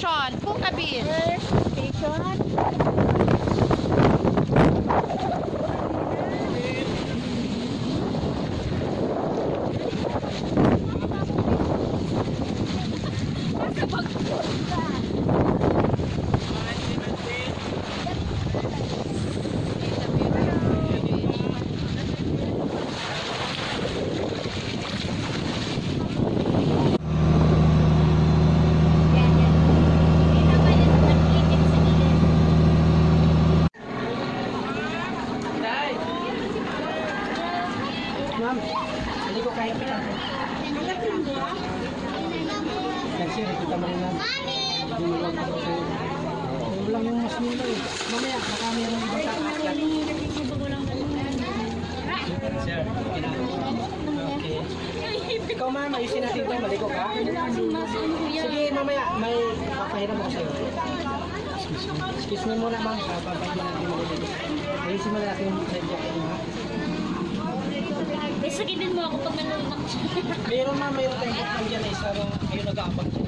station, Puka Beach. First station. Ma'am, hindi ko kaya kita. Kasi kita mo rin lang. Hindi mo lang ako sa'yo. Huwag lang yung mas nila eh. Mamaya, baka meron ibang kakaklat. Sir, okay. Ikaw ma'am, ayusin natin ito. Maliko ka? Sige, mamaya, may papahiram ako sa'yo. Excuse me muna ma'am. Papahiram natin mo dito. Ayusin mo natin yung side jacket mo ha. Sagidin mo ako pag nalulunok siya. Meron ma'am, mayroon tayong buklan dyan eh. Sarang kayo nag-aabang dyan.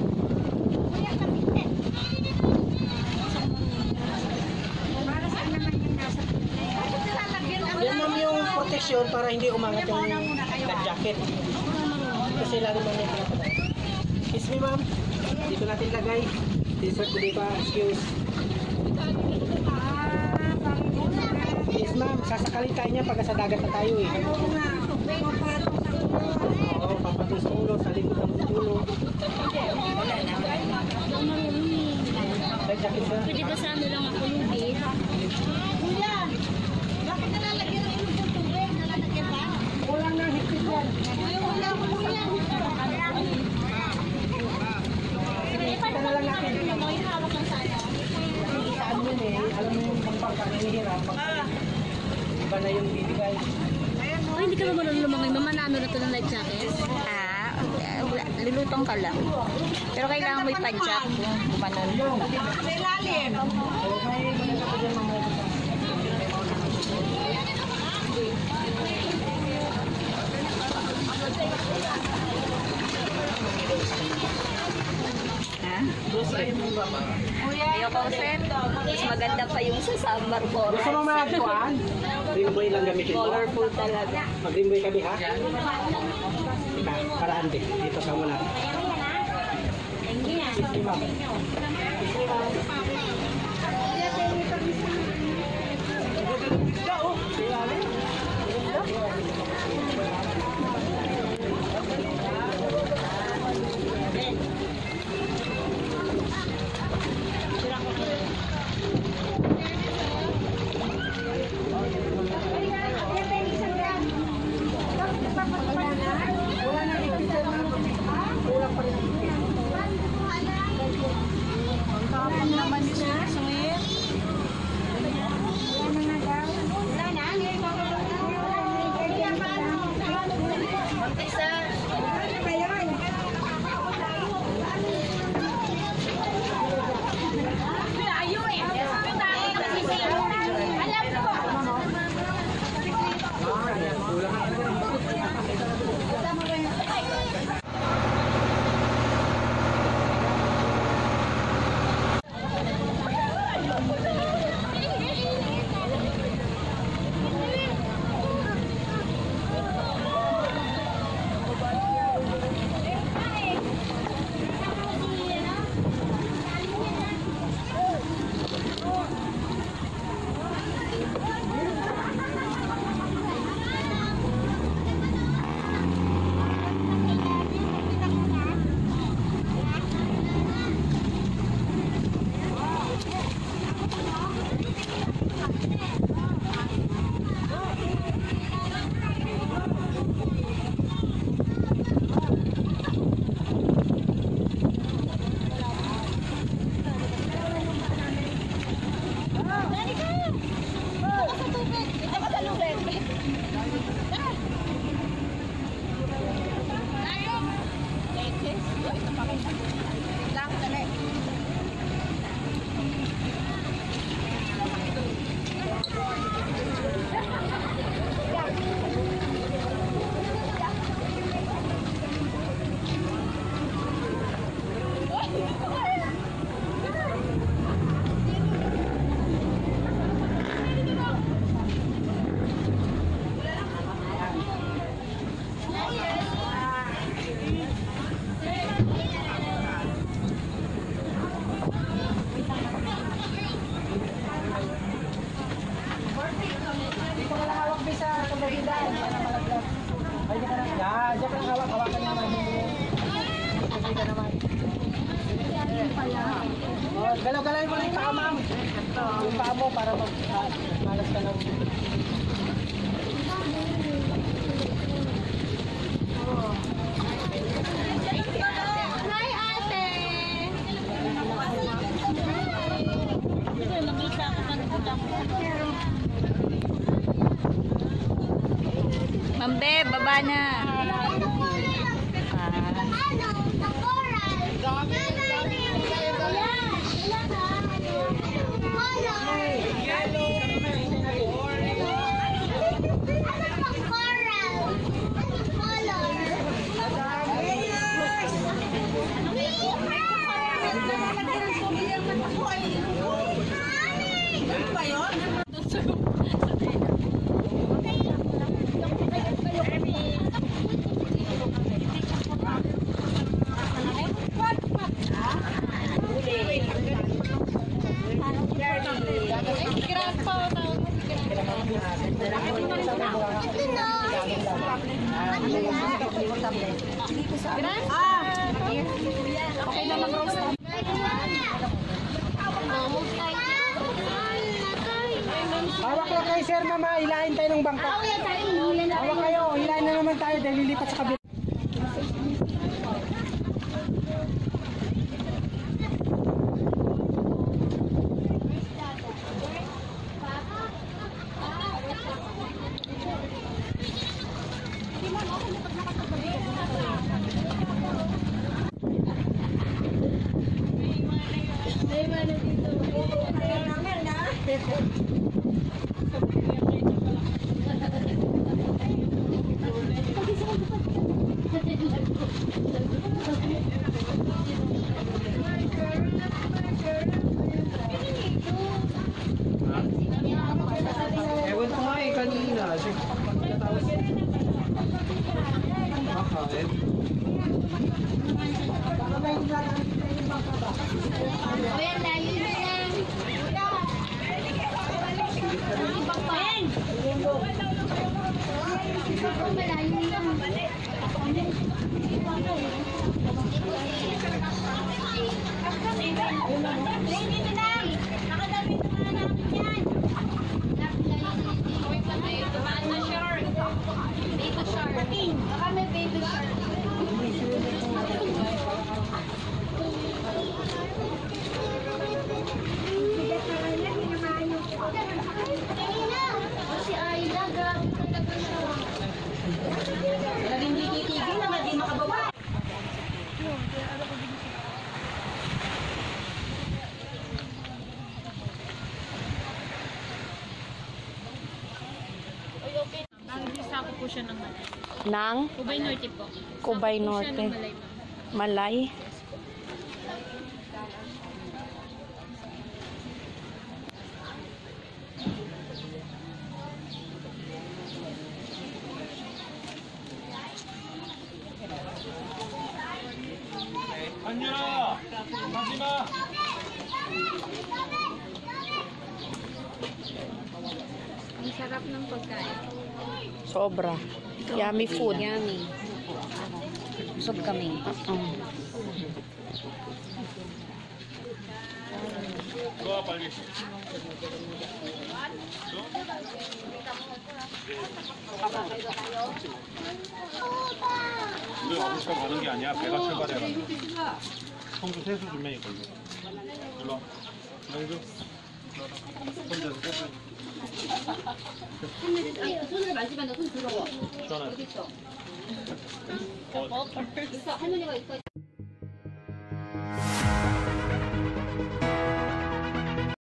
Yan ma'am yung protection para hindi umangat yung jacket. Kasi lalo man yung pinapatay. Excuse me ma'am, dito natin lagay. T-shirt ko dito, excuse. Yes ma'am, sasakalin tayo niya pag sa dagat na tayo eh. Oo, papatay sa ulo, sa likod ng ulo. Pwede ba sa ano lang ako lubid? Kuya, bakit nalalagyan ng ilong ng tubig? Nalalagyan ba? Kulang ng higpit yan. Wala ko kuya. Kita na lang natin. May hawak lang sana. Saan yun eh, alam mo yung pangpangka, hinihirap. Iba na yung bibigay. Oh, hindi ka ba marunong lumangoy? Mamanano na ito ng life jacket? Lilutong ka lang. Pero kailangan mo ipadyak kung gumanon. May lalim. Ha? Ayoko set. Mas maganda pa yung sa summer for. Gusto mo magkuhan? Rimboy lang gamitin mo. Colorful talaga. Mag-rimboy kami ha? Paraan din. Dito ka muna. Sige ma'am. Ay, di ka na. Yan, diyan ka na hawak. Hawakan naman. Hindi ka naman. Oh, galaw-galawin mo na yung paa, ma'am. Yung paa mo para malas ka ng... Hi, ate! Mambe, baba na. Okay na mag-roast. Hawak lang kayo, sir, mama. Hilahin tayo ng bangka. Hawak kayo. Hilahin na naman tayo dahil lilipat sa kabila. Ewan ko nga eh, kanina. Bakit? Si Ayla, grabe talaga siya. Laging di titigil na di makababa. Nag-isa ko po siya ng Malay. Nang Cubay Norte po. Cubay Sako po siya Norte. ng Malay, ma'am. Malay. 안녕! 마지막! Ang sarap ng pagkain. Sobra. Yummy food. Yummy. Busog kami. 좋아 빨리 우리 어부터 가는 게 아니야 배가 출발해가지고 청주 세수 준명이 걸려 일로와 명주 손대서 세수 손을 만지면 손 더러워. 시원하지? 있어. 할머니가 있어.